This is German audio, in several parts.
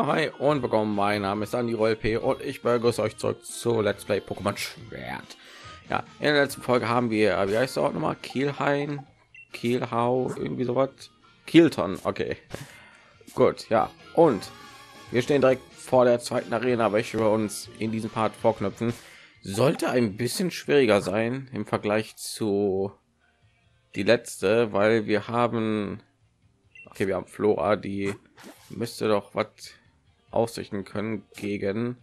Hi und willkommen, mein Name ist Andi P. und ich begrüße euch zurück zu Let's Play Pokémon Schwert. Ja, in der letzten Folge haben wir, wie heißt der Ort nochmal? Kielhain, Kielhau, irgendwie sowas. Kielton, okay. Gut, ja. Und wir stehen direkt vor der zweiten Arena, welche wir uns in diesem Part vorknüpfen. Sollte ein bisschen schwieriger sein im Vergleich zu die letzte, weil wir haben, okay, wir haben Flora, die müsste doch was ausrichten können gegen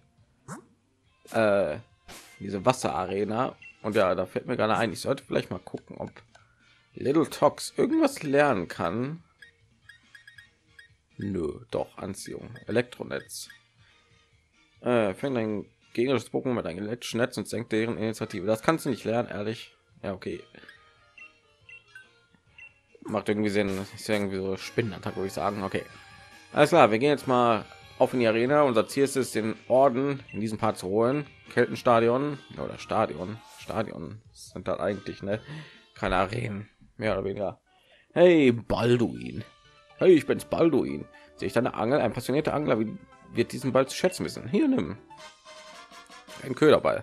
diese Wasserarena. Und ja, da fällt mir gerade ein, ich sollte vielleicht mal gucken, ob Little Tox irgendwas lernen kann. Nö, doch, Anziehung, Elektronetz. Fängt ein gegnerisches Pokémon mit einem elektrischen Netz und senkt deren Initiative. Das kannst du nicht lernen, ehrlich. Ja, okay. Macht irgendwie Sinn. Ist ja irgendwie so Spinnenattacke, würde ich sagen. Okay. Alles klar, wir gehen jetzt mal auf in die Arena. Unser Ziel ist es, den Orden in diesem Part zu holen. Keltenstadion oder Stadion sind da eigentlich, ne? Keine Arenen, mehr oder weniger. Hey Balduin. Hey, ich bin's Balduin. Sehe ich deine Angel? Ein passionierter Angler wird diesen Ball zu schätzen wissen. Hier, nimm. Ein Köderball.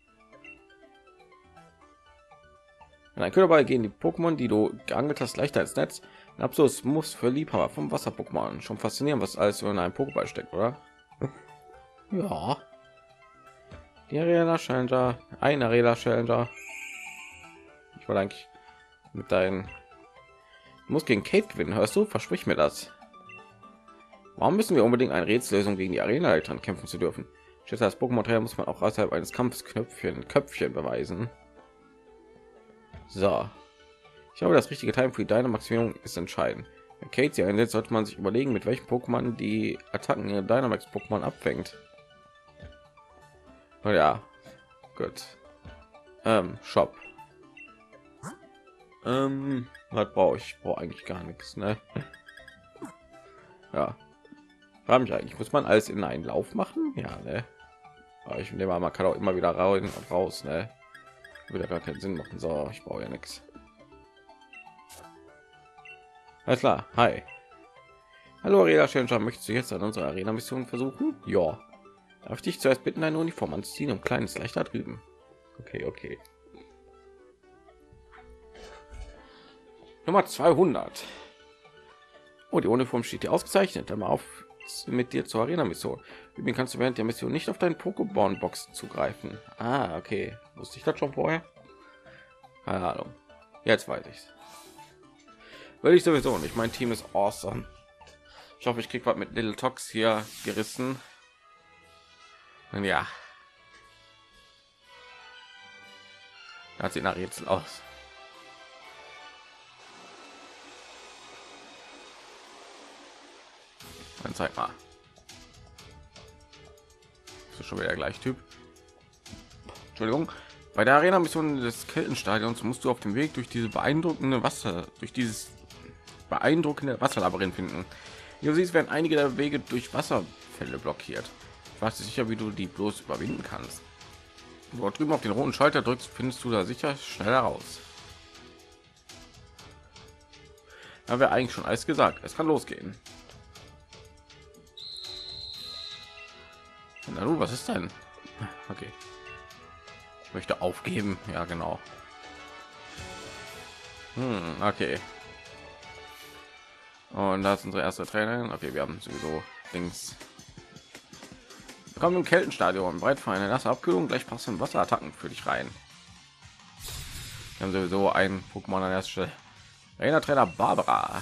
In ein Köderball gehen die Pokémon, die du geangelt hast, leichter ins Netz. Ein Abschluss muss für Liebhaber vom Wasser-Pokémon. Schon faszinierend, was alles so in einem Pokéball steckt, oder? Ja. Die Arena Challenger, ein Arena Challenger. Ich wollte eigentlich mit deinen. Du musst gegen Kate gewinnen, hörst du? Versprich mir das. Warum müssen wir unbedingt eine Rätsellösung gegen die Arena-Leiterin kämpfen zu dürfen? Ich schätze, als Pokémon-Trainer muss man auch außerhalb eines Kampfes Köpfchen beweisen. So. Ich glaube, das richtige Time für die Dynamaximierung ist entscheidend. Wenn Kate sie einsetzt, sollte man sich überlegen, mit welchem Pokémon die Attacken ihrer Dynamax-Pokémon abfängt. Oh ja, gut. Shop. Was brauche ich? Brauche eigentlich gar nichts, ne? Ja. Frage mich eigentlich, muss man alles in einen Lauf machen? Ja, ne? Aber ich nehme mal, man kann auch immer wieder rein und raus, ne? Würde gar keinen Sinn machen. So, ich brauche ja nichts. Alles klar, hi. Hallo Arena Challenger, möchtest du jetzt an unserer Arena Mission versuchen? Ja. Darf ich dich zuerst bitten, eine Uniform anzuziehen und kleines leichter drüben? Okay, okay. Nummer 200. Oh, die Uniform steht hier ausgezeichnet. Dann mal auf mit dir zur Arena Mission. Übrigens kannst du während der Mission nicht auf deinen Pokémon Box zugreifen. Ah, okay. Wusste ich das schon vorher? Keine Ahnung. Jetzt weiß ich's. Will ich sowieso nicht. Mein Team ist awesome. Ich hoffe, ich krieg was mit Little Tox hier gerissen. Und ja. Das sieht nach Rätsel aus. Dann zeig mal. Ist schon wieder der gleiche Typ. Entschuldigung. Bei der Arena Mission des Keltenstadions musst du auf dem Weg durch dieses beeindruckende Wasserlabyrinth finden. Wie du siehst, werden einige der Wege durch Wasserfälle blockiert. Ich weiß nicht sicher, wie du die bloß überwinden kannst. Wenn du drüben auf den roten Schalter drückst, findest du da sicher schneller raus. Da wäre eigentlich schon alles gesagt. Es kann losgehen. Na du, was ist denn? Okay. Ich möchte aufgeben. Ja, genau. Okay. Und das ist unsere erste Trainerin. Okay, wir haben sowieso Dings. Wir kommen im Keltenstadion. Bereit für eine nasse Abkühlung. Gleich passen Wasserattacken für dich rein. Wir haben sowieso ein Pokémon an erster Stelle. Arena Trainer Barbara.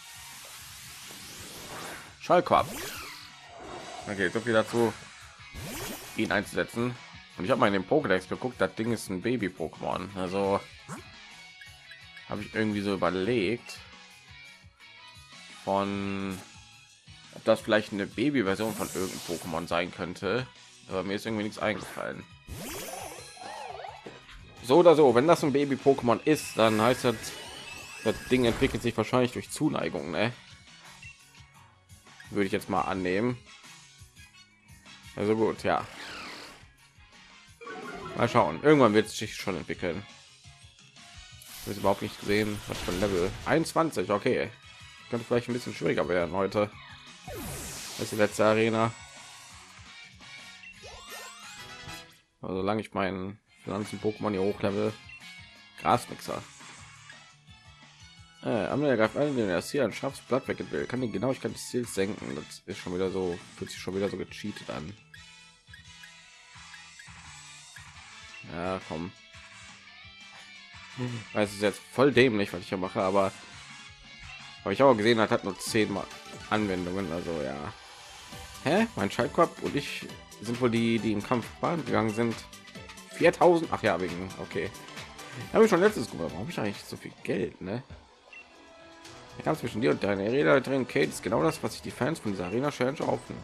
Schallkorb. Okay, so viel dazu, ihn einzusetzen. Und ich habe mal in den Pokédex geguckt, das Ding ist ein Baby-Pokémon. Also habe ich irgendwie so überlegt, ob das vielleicht eine Baby-Version von irgendeinem Pokémon sein könnte. Aber mir ist irgendwie nichts eingefallen. So oder so, wenn das ein Baby-Pokémon ist, dann heißt das, das Ding entwickelt sich wahrscheinlich durch Zuneigung, ne? Würde ich jetzt mal annehmen. Also gut, ja. Mal schauen. Irgendwann wird es sich schon entwickeln. Ich habe überhaupt nicht gesehen, was für ein Level. 21, okay. Könnte vielleicht ein bisschen schwieriger werden heute. Das ist die letzte Arena. Also, solange ich meinen Pflanzen-Pokémon hier hochlevel. Grasmixer. Amina greift an, den er hier ein scharfes Blatt weg will. Kann die Genauigkeit des Ziels senken. Das ist schon wieder so, fühlt sich schon wieder so gecheatet an. Ja, komm. Es ist jetzt voll dämlich, was ich hier mache, aber ich auch gesehen hat nur 10 Mal Anwendungen. Also ja. Hä? Mein Schaltkorb und ich sind wohl die im Kampf gegangen sind. 4000. Ach ja, wegen. Okay. Habe ich schon letztes gemacht. Warum habe ich eigentlich so viel Geld, ne? Der Kampf zwischen dir und deiner Räderleiterin Kate ist genau das, was sich die Fans von dieser Arena Challenge hoffen.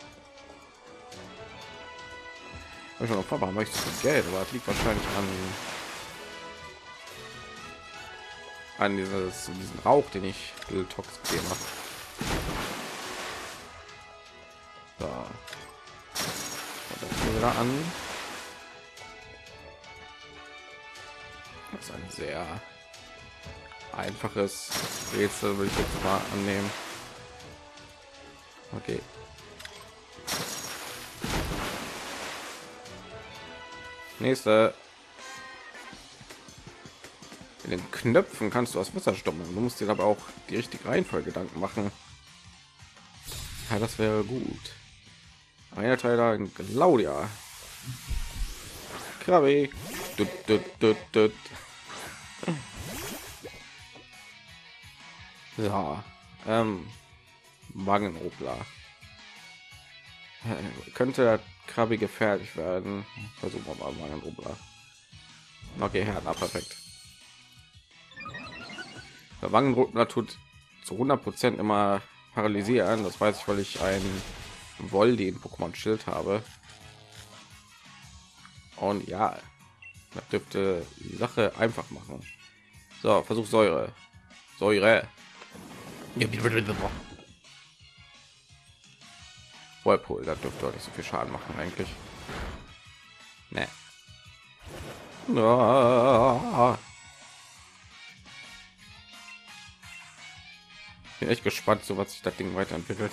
Ich schon noch warum habe ich so viel Geld, aber das liegt wahrscheinlich an diesen Rauch, den ich Tox gegeben habe. So. Und das hier wieder an. Das ist ein sehr einfaches Rätsel, würde ich jetzt mal annehmen. Okay. Nächste. In den Knöpfen kannst du aus Wasser stoppen. Du musst dir aber auch die richtige Reihenfolge Gedanken machen. Ja, das wäre gut. Einer Teil Claudia. Krabbe. Ja, Wangenrubler. Könnte der Krabbe gefährlich werden. Versuchen wir mal Wangenrubler. Okay, Herr, perfekt. Der Wangenrubler tut zu 100% immer paralysieren. Das weiß ich, weil ich ein Voldy in Pokémon Schild habe. Und ja, das dürfte die Sache einfach machen. So, Versuch Säure. Whirlpool, da dürfte auch nicht so viel Schaden machen eigentlich. Ne. Bin echt gespannt, so was sich das Ding weiterentwickelt.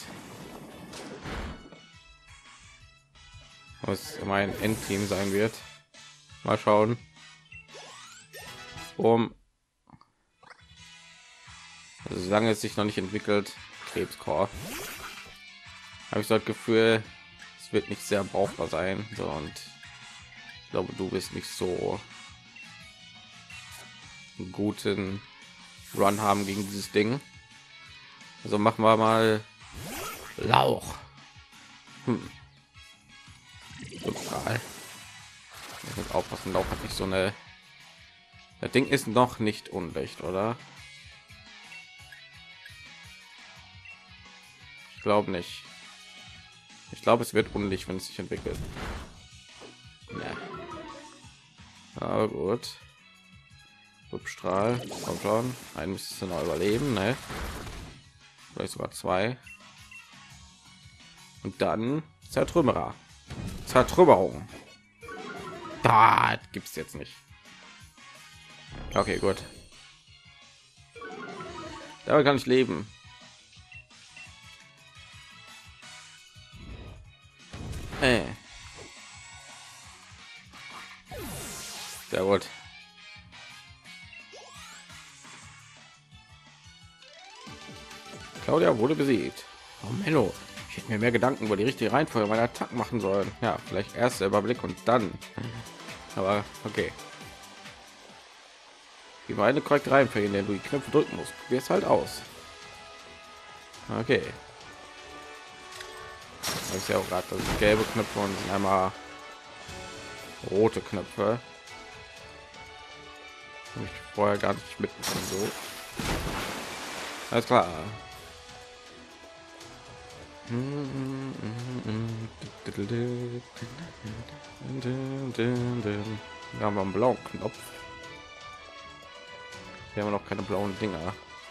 Was mein Endteam sein wird. Mal schauen. Also, solange es sich noch nicht entwickelt, Krebskorb, habe ich so das Gefühl, es wird nicht sehr brauchbar sein. So, und ich glaube, du bist nicht so einen guten Run haben gegen dieses Ding. Also machen wir mal Lauch. Total. Ich muss aufpassen, Lauch hat nicht so eine. Das Ding ist noch nicht unrecht, oder? Ich glaube nicht. Ich glaube, es wird unlicht, wenn es sich entwickelt. Ja. Aber gut. Substrahl, kommt schon. Ein müsste noch überleben, ne? Vielleicht sogar 2. Und dann Zertrümmerer. Zertrümmerung. Da gibt es jetzt nicht. Okay, gut. Da kann ich leben. Sehr gut. Claudia wurde besiegt. Oh Menno, ich hätte mir mehr Gedanken über die richtige Reihenfolge meiner Attacken machen sollen. Ja, vielleicht erst der Überblick und dann. Aber okay. Die eine korrekte Reihenfolge, in der du die Knöpfe drücken musst. Probier es halt aus. Okay. Das ist ja auch gerade das gelbe Knöpfe und sind einmal rote Knöpfe. Hab ich vorher gar nicht mitbekommen. So. Alles klar. Wir haben einen blauen Knopf. Wir haben noch keine blauen Dinger.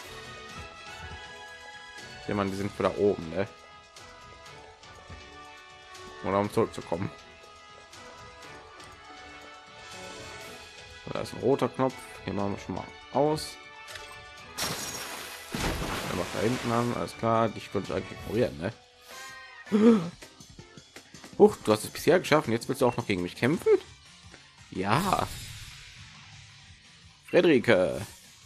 Jemand, die sind für da oben, ne? Oder um zurückzukommen. Da ist ein roter Knopf. Hier machen wir schon mal aus. Er macht da hinten an. Alles klar, dich könnte ich eigentlich ignorieren, ne? Huch, du hast es bisher geschafft. Jetzt willst du auch noch gegen mich kämpfen? Ja. Friederike.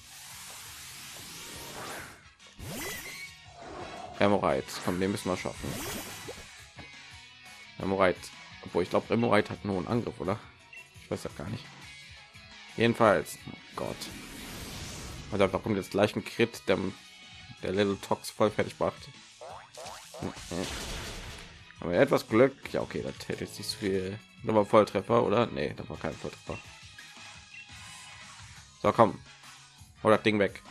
Remoraid. Komm, den müssen wir schaffen. Remoraid. Obwohl, ich glaube, Remoraid hat nur einen Angriff, oder? Ich weiß ja gar nicht. Jedenfalls. Oh Gott. Also einfach kommt jetzt gleich ein Crit, der Little Tox voll fertig macht. Aber etwas Glück. Ja, okay, das hätte jetzt nicht so viel. Da war Volltreffer, oder? Nee, das war kein Volltreffer. So, komm. Hol das Ding weg.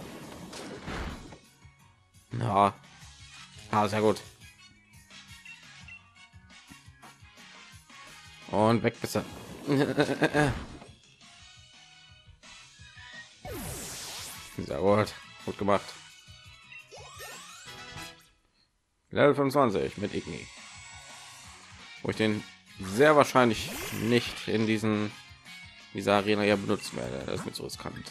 Ja. Ah, sehr gut. Und weg bist du. Sehr gut. Gut gemacht. Level 25 mit Igni. Wo ich den sehr wahrscheinlich nicht in dieser Arena ja benutzen werde. Das ist mir so riskant.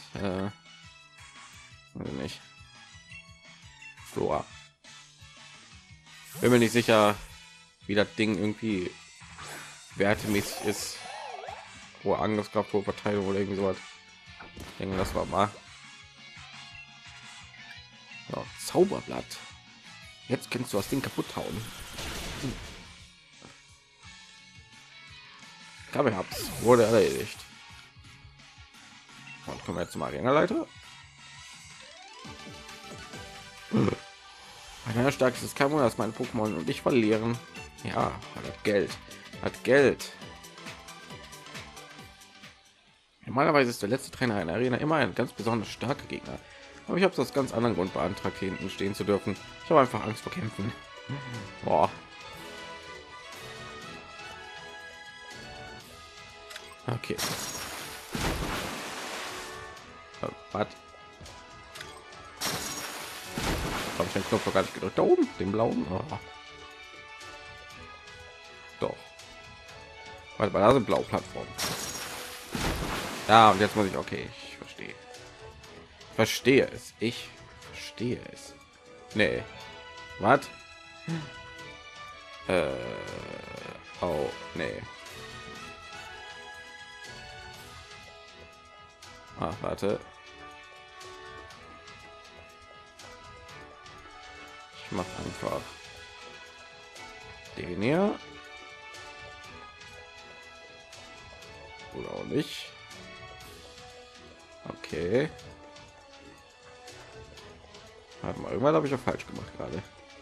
Also nicht. Flora. Bin mir nicht sicher, wie das Ding irgendwie wertemäßig ist. Hohe Angriffskraft, hohe Verteidigung oder irgendwie sowas. Ich denke, das war mal. Ja, Zauberblatt. Jetzt kannst du das Ding kaputt hauen. Aber ich hab's. Wurde erledigt. Und kommen wir jetzt zum Arena-Leiter. Ein starkes kein Wunder, dass mein Pokémon und ich verlieren. Ja, hat Geld. Hat Geld. Normalerweise ist der letzte Trainer in der Arena immer ein ganz besonders starker Gegner. Aber ich habe das ganz anderen Grund beantragt, hier hinten stehen zu dürfen. Ich habe einfach Angst vor Kämpfen. Boah. Okay. Was? Habe ich den Knopf gar nicht gedrückt? Da oben, den blauen. Oh. Doch. Warte mal, da sind blaue Plattformen. Ja, und jetzt muss ich. Okay, ich verstehe. Verstehe es. Ich verstehe es. Nee. Was? Oh, nee. Ah, warte. Ich mache einfach den hier. Oder auch nicht. Okay. Warte mal, irgendwann habe ich ja falsch gemacht gerade.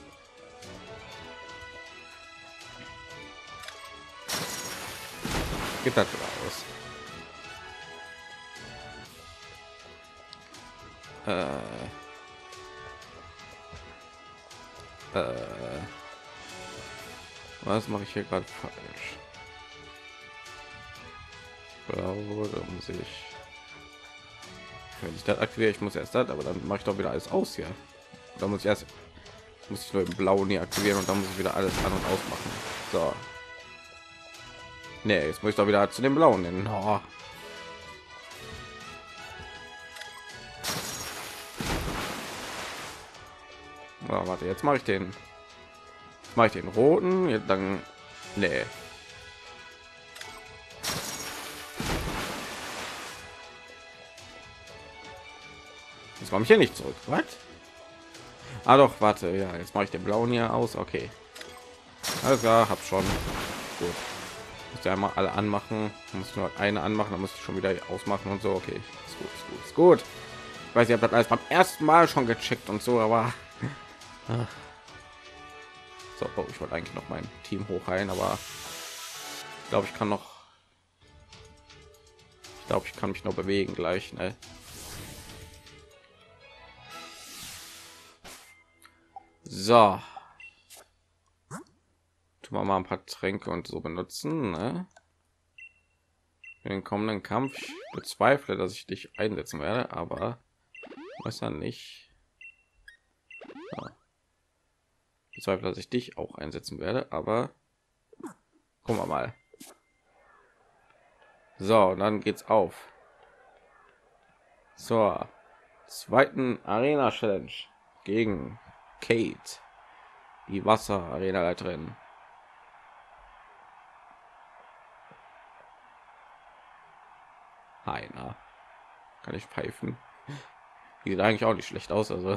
Geht das wieder aus? Was mache ich hier gerade falsch? Glaube, da muss ich, wenn ich das aktiviere, ich muss erst das, aber dann mache ich doch wieder alles aus hier. Da muss ich nur im Blauen hier aktivieren und dann muss ich wieder alles an und ausmachen. So. Nee, jetzt muss ich doch wieder zu dem Blauen nennen. Oh. Oh, warte, jetzt mache ich den. Mache ich den roten, jetzt dann. Nee. Jetzt komme ich hier nicht zurück. Was? Ah doch, warte, ja, jetzt mache ich den blauen hier aus. Okay. Alles klar, hab schon. Gut. Muss ja einmal alle anmachen. Muss nur eine anmachen, dann muss ich schon wieder ausmachen und so. Okay, ist gut, ist gut, ist gut. Ich weiß, ich habe das alles beim ersten Mal schon gecheckt und so, aber so, oh, ich wollte eigentlich noch mein Team hochheilen, aber ich glaube, ich kann noch. Ich glaube, ich kann mich noch bewegen gleich. Ne? So. Tun wir mal ein paar Tränke und so benutzen. Ne? Für den kommenden Kampf. Ich bezweifle, dass ich dich einsetzen werde, aber weiß ja nicht. Ja. Ich bezweifle, dass ich dich auch einsetzen werde, aber gucken wir mal. So, dann geht's auf zur zweiten Arena Challenge gegen Kate. Die Wasser-Arena-Leiterin. Heiner. Kann ich pfeifen? Die sieht eigentlich auch nicht schlecht aus, also.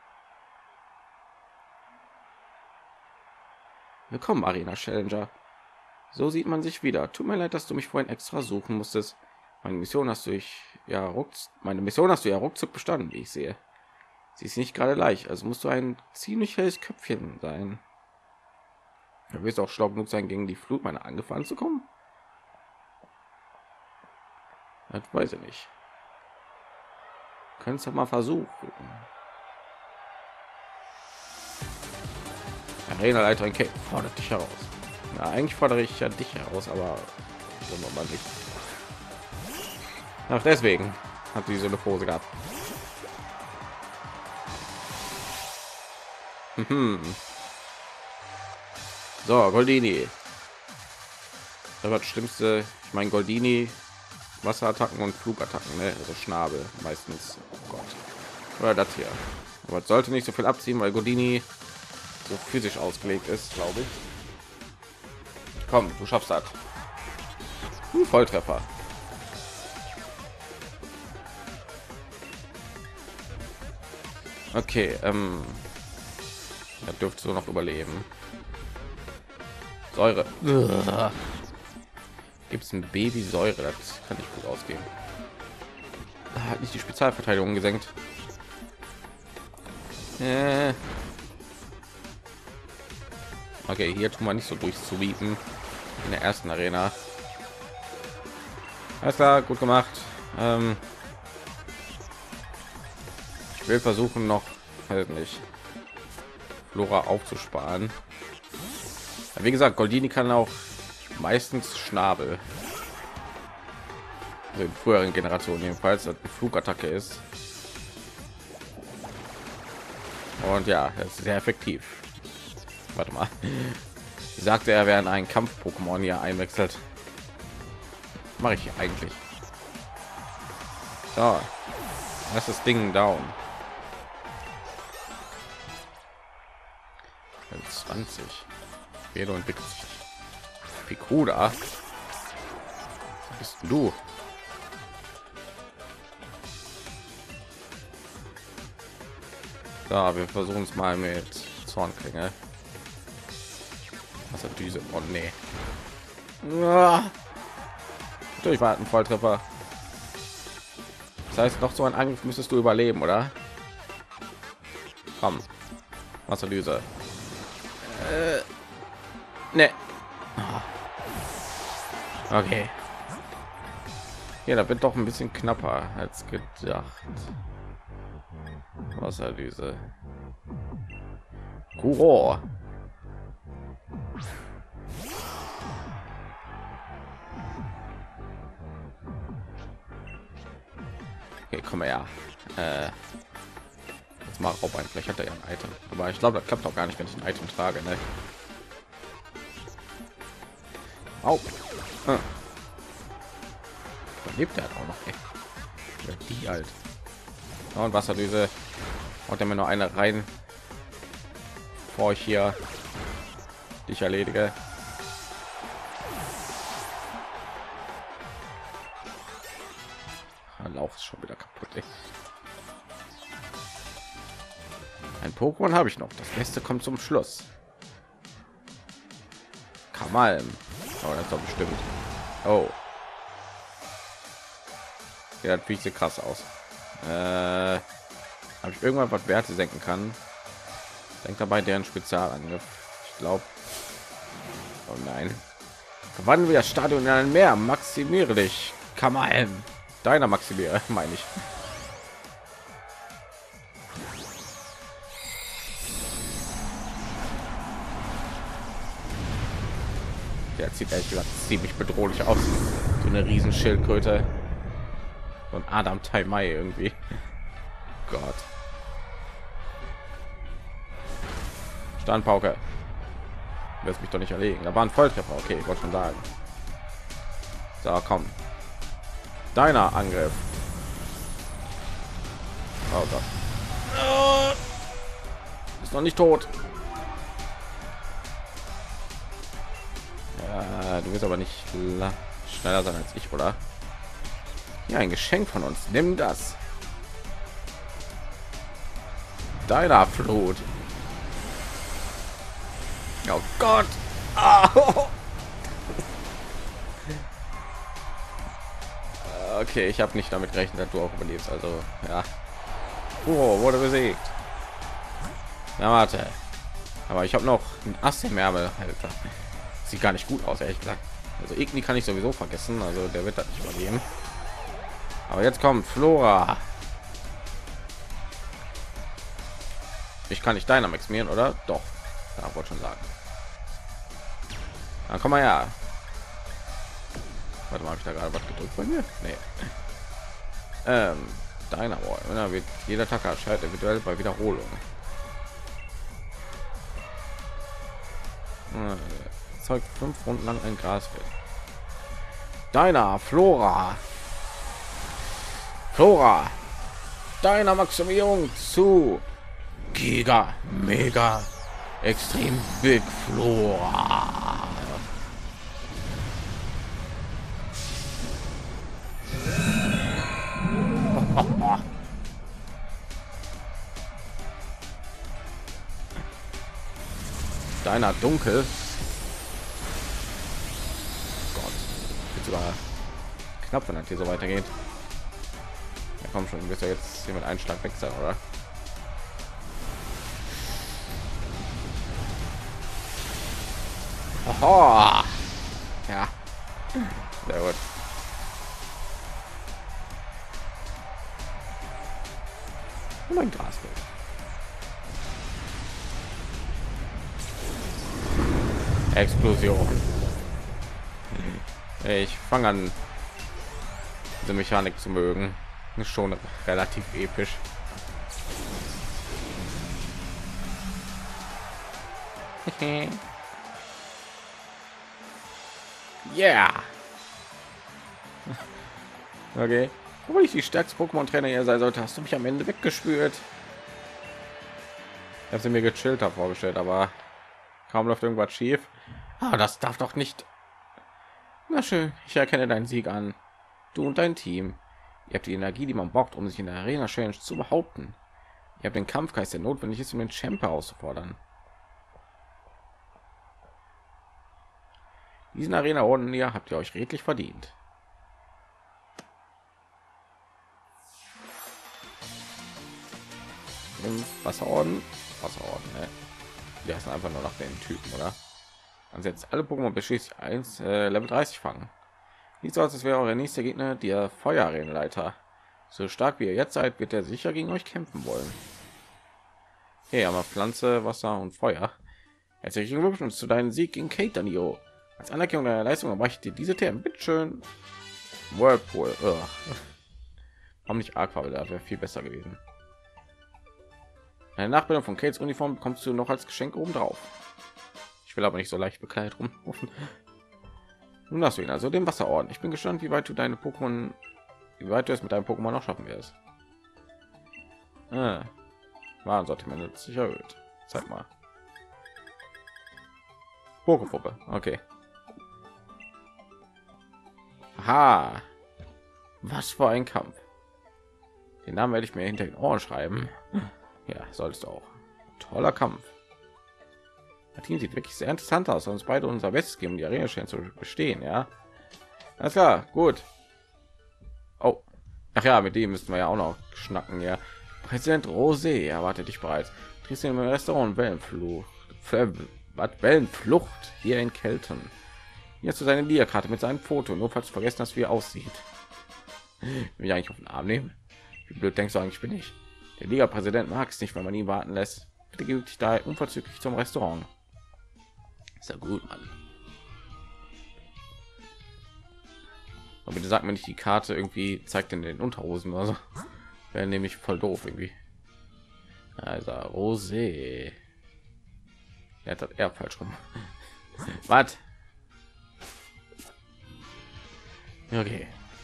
Willkommen, Arena Challenger. So sieht man sich wieder. Tut mir leid, dass du mich vorhin extra suchen musstest. Meine Mission hast du ja ruckzuck bestanden, wie ich sehe. Sie ist nicht gerade leicht, also musst du ein ziemlich helles Köpfchen sein. Du wirst auch schlau genug sein, gegen die Flut meiner angefahren zu kommen. Das weiß ich nicht. Könntest du mal versuchen. Arena-Leiterin Kate fordert dich heraus. Na, eigentlich fordere ich ja dich heraus, aber sagen wir mal nicht. Ach, deswegen hat sie so eine Pose gehabt. So, Goldini. Das war das Schlimmste. Ich meine, Goldini, Wasserattacken und Flugattacken, ne? Also Schnabel meistens. Oh Gott. Oder das hier. Aber es sollte nicht so viel abziehen, weil Goldini so physisch ausgelegt ist, glaube ich. Komm, du schaffst das. Volltreffer. Okay, da dürfte so noch überleben. Säure. Gibt es ein Baby Säure? Das kann nicht gut ausgehen. Hat nicht die Spezialverteidigung gesenkt. Okay, hier tun wir nicht so durchzubieten in der ersten Arena. Alles klar, gut gemacht. Ich will versuchen noch, halt nicht, Flora aufzusparen. Ja, wie gesagt, Goldini kann auch meistens Schnabel. Also in früheren Generationen jedenfalls, dass eine Flugattacke ist. Und ja, das ist sehr effektiv. Warte mal. Ich sagte, er wäre ein Kampf-Pokémon hier einwechselt. Mache ich eigentlich. So, das ist Ding down. 20. Vedo entwickelt sich. Pikuda. Bist du? Da, wir versuchen es mal mit Zornklinge. Was hat diese? Oh nee. Durchwarten, Volltreffer. Das heißt, noch so ein Angriff müsstest du überleben, oder? Komm. Wasserlyse. Ne. Okay. Ja, da wird doch ein bisschen knapper als gedacht. Wasserlyse. Kuro. Okay, komm her. Jetzt mal auf ein. Vielleicht hat er ja ein Item, aber ich glaube, das klappt auch gar nicht, wenn ich ein Item trage. Ne? Au. Lebt er auch noch? Ey. Ja, die halt. Und Wasserdüse. Und mir nur eine rein, bevor ich hier dich erledige. Lauf ist schon wieder kaputt. Ey. Ein Pokémon habe ich noch. Das Beste kommt zum Schluss. Kamalm. Oh, das ist doch bestimmt. Oh. Ja, das sieht krass aus. Habe ich irgendwann was Werte senken kann? Denkt dabei deren Spezialangriff. Ich glaube. Oh nein. Verwandeln wir das Stadion in ein Meer. Maximiere dich. Kamalm. Deiner Maximiere, meine ich. Der sieht ehrlich gesagt ziemlich bedrohlich aus. So eine riesen Schildkröte. Und Adam Taimai irgendwie. Gott. Standpauke. Wirst mich doch nicht erlegen. Da war ein Volltreffer. Okay, ich wollte schon sagen. So, komm. Deiner Angriff. Oh Gott. Ist noch nicht tot. Du wirst aber nicht schneller sein als ich, oder? Ja, ein Geschenk von uns. Nimm das. Deiner Flut. Oh Gott. Ah. Okay, ich habe nicht damit gerechnet, dass du auch überlebst. Also, ja. Oh, wurde besiegt. Na, warte. Aber ich habe noch ein Ass im Ärmel. Alter. Sieht gar nicht gut aus, ehrlich gesagt. Also, Igni kann ich sowieso vergessen. Also, der wird das nicht überleben. Aber jetzt kommt Flora. Ich kann nicht Dynamax mieren, oder? Doch. Ja, wollte schon sagen. Dann komm mal her. Warte mal, habe ich da gerade was gedrückt bei mir? Nee. Dynamo. Wird jeder Tag erscheint eventuell bei Wiederholung. Zeigt 5 Runden lang ein Grasfeld. Deiner Flora. Flora. Deiner Maximierung zu Giga Mega Extrem Big Flora. Deiner Dunkel. Gott, wird sogar knapp, wenn das hier so weitergeht. Ja, komm schon, bist ja jetzt hier mit einem Schlag weg sein, oder? Oho. Ja, sehr gut. Und ein Grasfeld. Explosion. Ich fange an, diese Mechanik zu mögen. Ist schon relativ episch. Yeah. Okay. Obwohl ich die stärkste Pokémon-Trainer hier sein sollte, hast du mich am Ende weggespült. Ich habe sie mir gechillter vorgestellt, aber kaum läuft irgendwas schief. Ah, das darf doch nicht. Na schön, ich erkenne deinen Sieg an. Du und dein Team. Ihr habt die Energie, die man braucht, um sich in der Arena Challenge zu behaupten. Ihr habt den Kampfgeist, der notwendig ist, um den Champ herauszufordern. Diesen Arena-Orden hier habt ihr euch redlich verdient. Im Wasserorden. Wasserorden, ne? Die heißen einfach nur nach den Typen, oder? Also jetzt alle Pokémon beschließt 1 Level 30 fangen. Nicht so, als wäre eure nächste Gegner der Feuerarenaleiter. So stark wie ihr jetzt seid, wird er sicher gegen euch kämpfen wollen. Hey, aber Pflanze, Wasser und Feuer. Herzlichen Glückwunsch zu deinem Sieg gegen Kate Danio. Als Anerkennung deiner Leistung erreiche ich dir diese Themen. Bitteschön. Whirlpool. Warum nicht Aqua? Da wäre viel besser gewesen. Eine Nachbildung von Kates Uniform bekommst du noch als Geschenk oben drauf. Ich will aber nicht so leicht bekleidet rumlaufen. Nun hast du ihn, also den Wasserorden. Ich bin gespannt, wie weit du deine Pokémon, wie weit du es mit deinem Pokémon noch schaffen wirst. Warensortiment wird sich erhöht. Zeig mal. Pokepuppe. Okay. Aha. Was für ein Kampf. Den Namen werde ich mir hinter den Ohren schreiben. Ja, sollst du auch. Toller Kampf. Das Team sieht wirklich sehr interessant aus, uns beide unser Bestes geben, die Arena zu bestehen, ja. Alles klar, gut. Oh, ach ja, mit dem müssten wir ja auch noch schnacken, ja. Präsident Rosé erwartet dich bereits. Triffst im Restaurant Wellenflucht hier in Kelton. Hier hast du seine Liga-Karte mit seinem Foto, nur falls du vergessen hast, wie er aussieht. Will ich eigentlich auf den Arm nehmen? Wie blöd denkst du eigentlich bin ich? Der Liga-Präsident mag es nicht, wenn man ihn warten lässt. Bitte gib dich da unverzüglich zum Restaurant. Ist ja gut, Mann. Aber bitte sag mir nicht, die Karte irgendwie zeigt in den Unterhosen oder so. Wäre nämlich voll doof irgendwie. Also Rosé. Er hat das eher falsch rum. Was? Okay.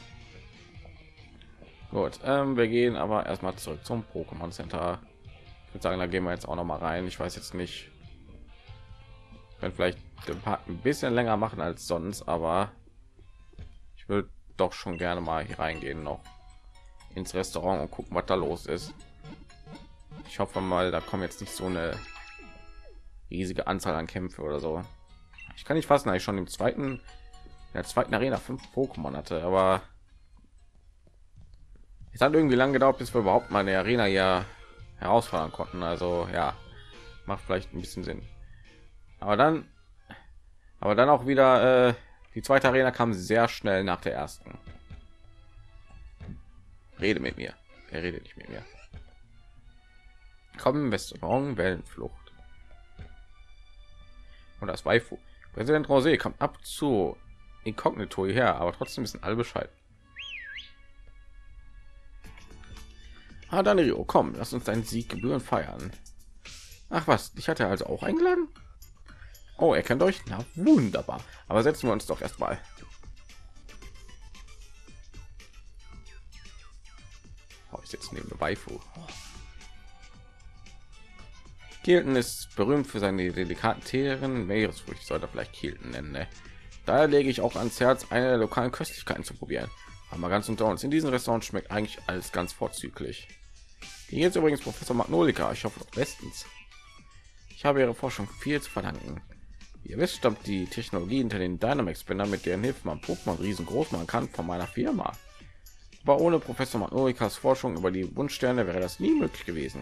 Gut, wir gehen aber erstmal zurück zum Pokémon Center. Ich würde sagen, da gehen wir jetzt auch noch mal rein. Ich weiß jetzt nicht, wenn vielleicht den Part ein bisschen länger machen als sonst, aber ich will doch schon gerne mal hier reingehen noch ins Restaurant und gucken, was da los ist. Ich hoffe mal, da kommen jetzt nicht so eine riesige Anzahl an Kämpfe oder so. Ich kann nicht fassen, dass ich schon in der zweiten Arena 5 Pokémon hatte, aber es hat irgendwie lange gedauert, bis wir überhaupt mal eine Arena ja herausfordern konnten. Also ja, macht vielleicht ein bisschen Sinn. Aber dann auch wieder die zweite Arena kam sehr schnell nach der ersten. Rede mit mir. Er redet nicht mit mir. Kommen Restaurant Wellenflucht. Und das Waifu. Präsident Rosé kommt ab zu Inkognito hierher, aber trotzdem wissen alle Bescheid. Ah, Danilo, komm, lass uns deinen Sieg gebührend feiern. Ach was, ich hatte also auch eingeladen. Oh, er kennt euch? Na wunderbar. Aber setzen wir uns doch erstmal. Oh, ich sitze neben der Waifu. Kilton ist berühmt für seine delikaten Teeren. Meeresfrüchte sollte vielleicht Kilton nennen. Ne? Daher lege ich auch ans Herz, eine der lokalen Köstlichkeiten zu probieren. Aber ganz unter uns, in diesem Restaurant schmeckt eigentlich alles ganz vorzüglich. Hier jetzt übrigens Professor Magnolika. Ich hoffe doch bestens. Ich habe ihre Forschung viel zu verdanken. Wie ihr wisst, stammt die Technologie hinter den Dynamax-Bändern, mit deren Hilfe man Pokémon riesengroß machen kann, von meiner Firma. Aber ohne Professor Magnolikas Forschung über die Wunschsterne wäre das nie möglich gewesen.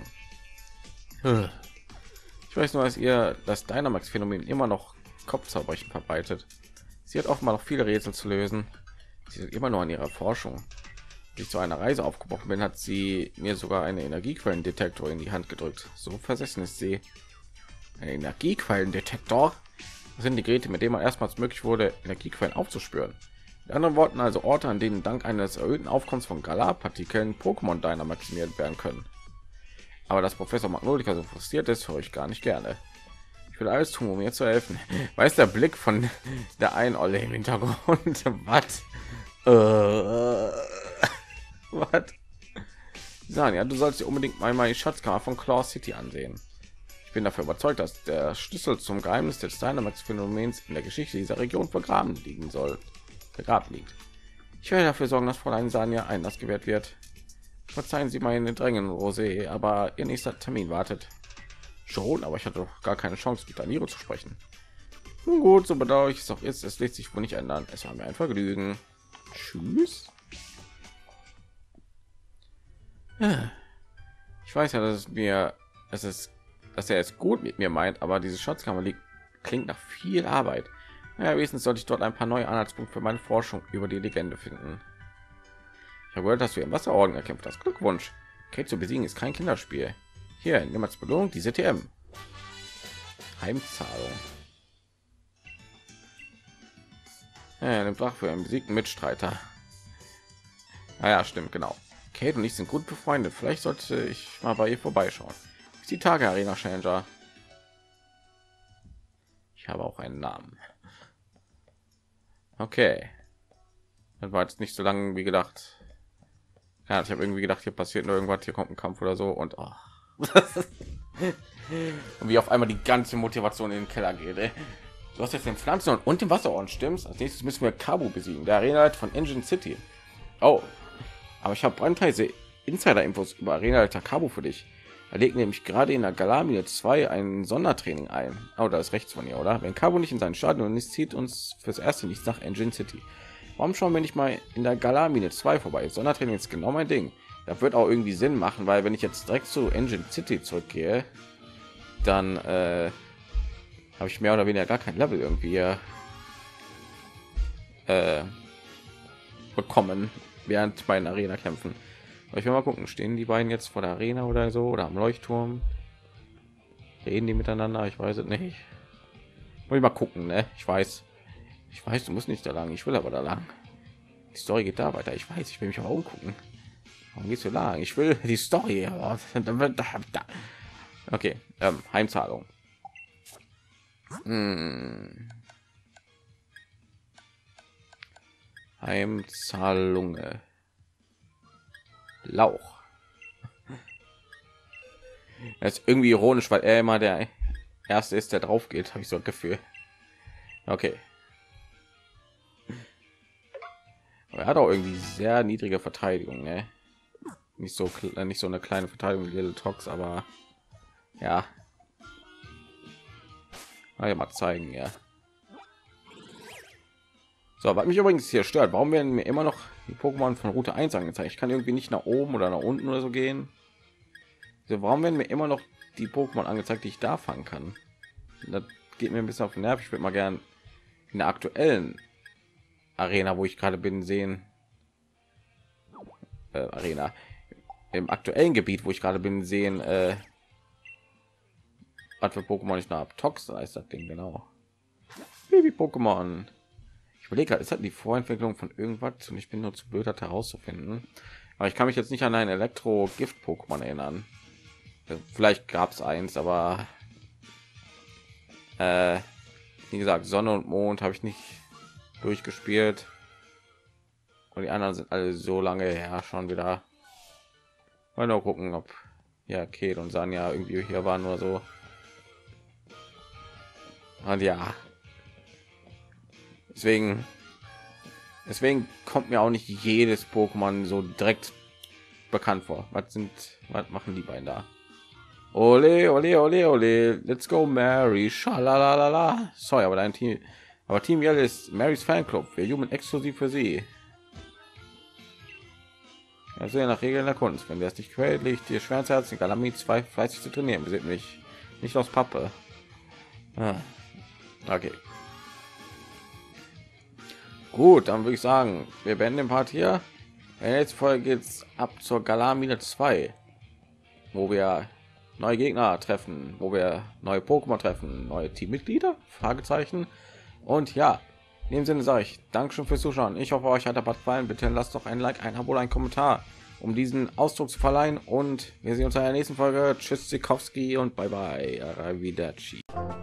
Ich weiß nur, dass ihr das Dynamax-Phänomen immer noch Kopfzerbrechen verbreitet. Sie hat offenbar noch viele Rätsel zu lösen. Sie sind immer nur an ihrer Forschung. Als ich zu einer Reise aufgebrochen bin, hat sie mir sogar einen Energiequellendetektor in die Hand gedrückt. So versessen ist sie. Ein Energiequellendetektor? Das sind die Geräte, mit denen man erstmals möglich wurde, Energiequellen aufzuspüren. Mit anderen Worten also Orte, an denen dank eines erhöhten Aufkommens von Galar-Partikeln Pokémon Dynamaximiert werden können. Aber dass Professor Magnolika so frustriert ist, höre ich gar nicht gerne. Ich will alles tun, um mir zu helfen. Weiß der Blick von der einen Olle im Hintergrund? Was? Was? Sagen ja, du sollst dir unbedingt mal die Schatzkammer von Claw City ansehen. Ich bin dafür überzeugt, dass der Schlüssel zum Geheimnis des Dynamax-Phänomens in der Geschichte dieser Region begraben liegt. Ich werde dafür sorgen, dass Fräulein Sanja Einlass gewährt wird. Verzeihen Sie meine Drängen, Rosé, aber Ihr nächster Termin wartet. Schon, aber ich hatte doch gar keine Chance, mit Danilo zu sprechen. Nun gut, so bedauerlich es auch ist, es lässt sich wohl nicht ändern. Es war mir ein Vergnügen. Tschüss. Ich weiß ja, dass er es gut mit mir meint, aber diese Schatzkammer klingt nach viel Arbeit. Ja, wenigstens sollte ich dort ein paar neue Anhaltspunkte für meine Forschung über die Legende finden. Ich habe gehört, dass du im Wasserorden erkämpft hast. Glückwunsch. Kate zu besiegen ist kein Kinderspiel. Hier, nimm als Belohnung diese TM. Heimzahlung. Ja, den Brach für einen besiegten Mitstreiter. Ja, stimmt, genau. Kate und ich sind gut befreundet. Vielleicht sollte ich mal bei ihr vorbeischauen. Ist die Tage Arena Challenger. Ich habe auch einen Namen. Okay. Das war jetzt nicht so lange wie gedacht. Ja, ich habe irgendwie gedacht, hier passiert nur irgendwas, hier kommt ein Kampf oder so und oh. Und wie auf einmal die ganze Motivation in den Keller geht. Ey. Du hast jetzt den Pflanzen und den Wasserorden, stimmt's? Als nächstes müssen wir Kabu besiegen, der Arena von Engine City. Oh, aber ich habe brandheiße Insider-Infos über Arena Kabu für dich. Er legt nämlich gerade in der Galamine 2 ein Sondertraining ein. Oh, da ist rechts von ihr, oder? Wenn Kabu nicht in seinen Stadion ist, zieht uns fürs erste nichts nach Engine City. Warum schauen wir nicht mal in der Galamine 2 vorbei? Sondertraining ist genau mein Ding. Das wird auch irgendwie Sinn machen, weil wenn ich jetzt direkt zu Engine City zurückgehe, dann habe ich mehr oder weniger gar kein Level irgendwie bekommen während meinen Arena kämpfen. Aber ich will mal gucken, stehen die beiden jetzt vor der Arena oder so oder am Leuchtturm? Reden die miteinander? Ich weiß es nicht. Will ich mal gucken, ne? Ich weiß, du musst nicht da lang. Ich will aber da lang. Die Story geht da weiter. Ich weiß, ich will mich aber umgucken. Warum geht's so lang? Ich will die Story. Aber okay, Heimzahlung. Heimzahlung. Lauch. Das ist irgendwie ironisch, weil er immer der erste ist, der drauf geht, habe ich so ein Gefühl. Okay. Aber er hat auch irgendwie sehr niedrige Verteidigung, ne? Nicht so eine kleine Verteidigung wie Little Tox, aber ja. Mal zeigen, ja. So, was mich übrigens hier stört, warum werden mir immer noch die Pokémon von Route 1 angezeigt? Ich kann irgendwie nicht nach oben oder nach unten oder so gehen. Also, warum werden mir immer noch die Pokémon angezeigt, die ich da fangen kann? Das geht mir ein bisschen auf den Nerv. Ich würde mal gern in der aktuellen Arena, wo ich gerade bin, sehen. Arena im aktuellen Gebiet, wo ich gerade bin, sehen, was für Pokémon ich noch habe. Tox, da ist das Ding, genau. Baby Pokémon. Ich überlege gerade, ist das die Vorentwicklung von irgendwas und ich bin nur zu blöd, das herauszufinden. Aber ich kann mich jetzt nicht an ein Elektro-Gift-Pokémon erinnern. Vielleicht gab es eins, aber wie gesagt, Sonne und Mond habe ich nicht durchgespielt. Und die anderen sind alle so lange her schon wieder. Mal nur gucken, ob ja Kate und Sanja irgendwie hier waren oder so. Und ja, deswegen kommt mir auch nicht jedes Pokémon so direkt bekannt vor. Was machen die beiden da? Ole, ole, ole, ole, let's go, Mary, schalalala. Sorry, aber Team Yell ist Marys Fanclub. Wir jubeln exklusiv für sie. Also ja, nach Regeln der Kunst. Wenn der es nicht quält, liegt dir schwer ins Herz, den Galami 2 fleißig zu trainieren. Wir sind nicht aus Pappe. Ah. Okay. Gut, dann würde ich sagen, wir beenden den Part hier. In der nächsten Folge geht's ab zur Galamine 2, wo wir neue Gegner treffen, wo wir neue Pokémon treffen, neue Teammitglieder? Fragezeichen. Und ja, in dem Sinne sage ich Dankeschön fürs Zuschauen. Ich hoffe, euch hat der Part gefallen. Bitte lasst doch ein Like, ein Abo, ein Kommentar, um diesen Ausdruck zu verleihen. Und wir sehen uns in der nächsten Folge. Tschüss, Sikowski und bye bye. Arrivederci.